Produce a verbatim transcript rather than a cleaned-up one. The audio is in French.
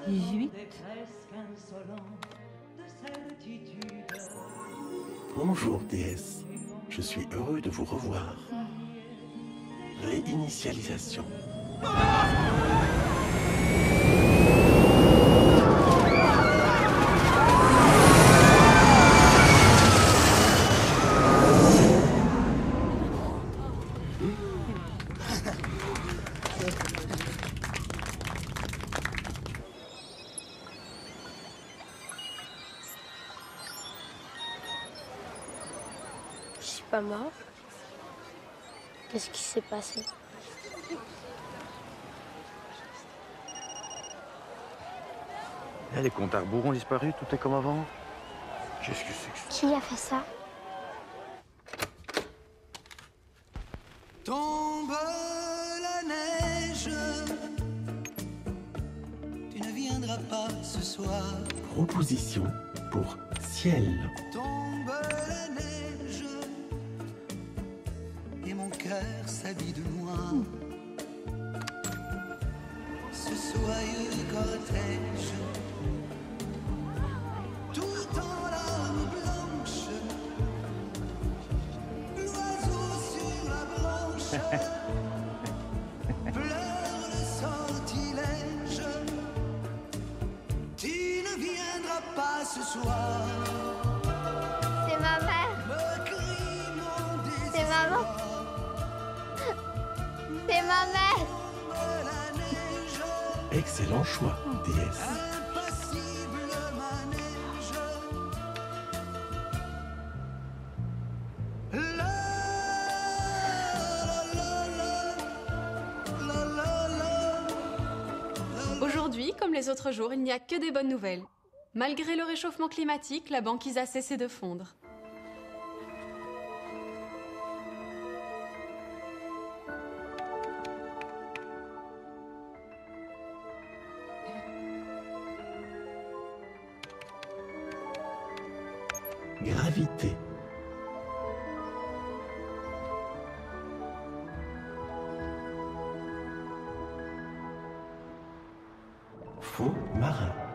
dix-huit. Bonjour, déesse. Je suis heureux de vous revoir. Réinitialisation. Je suis pas mort. Qu'est-ce qui s'est passé? Eh, les comptes à rebours ont disparu, tout est comme avant. Qu'est-ce que c'est que ça? Qui a fait ça? Tombe la neige, tu ne viendras pas ce soir. Proposition pour ciel. Tombe la neige, et mon cœur s'habille de noir. Ce soyeux cortège, tout en larmes blanches, l'oiseau sur la branche pleure le sortilège. Tu ne viendras pas ce soir. C'est ma mère. Me crie mon désespoir. C'est maman. C'est ma mère. La neige, Excellent choix, déesse. impassible manège. La, la, la, la, la, la. Aujourd'hui, comme les autres jours, il n'y a que des bonnes nouvelles. Malgré le réchauffement climatique, la banquise a cessé de fondre. Gravité. Fond marin.